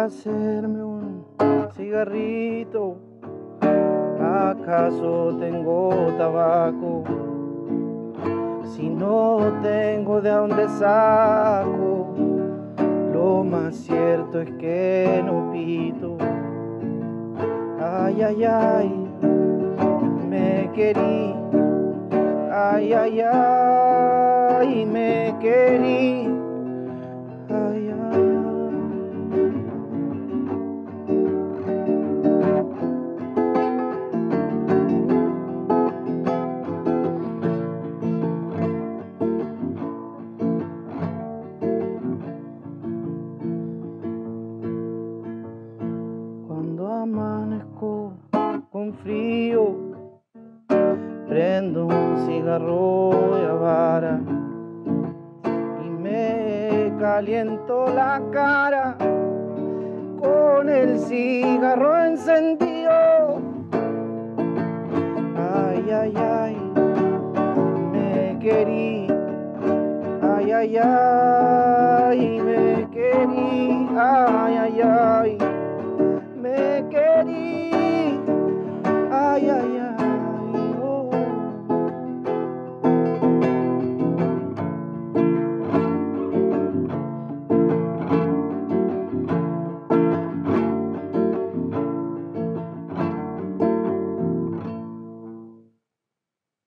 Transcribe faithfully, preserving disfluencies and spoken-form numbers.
hacerme un cigarrito. ¿Acaso tengo tabaco? Si no tengo, ¿de dónde saco? Lo más cierto es que no pito. Ay, ay, ay, me querí. Ay, ay, ay, me querí. Ay, ay, ay. Cuando amanezco con frío, prendo un cigarro de Habara y me caliento la cara con el cigarro encendido. Ay, ay, ay, me querí. Ay, ay, ay, me querí. Ay, ay, ay.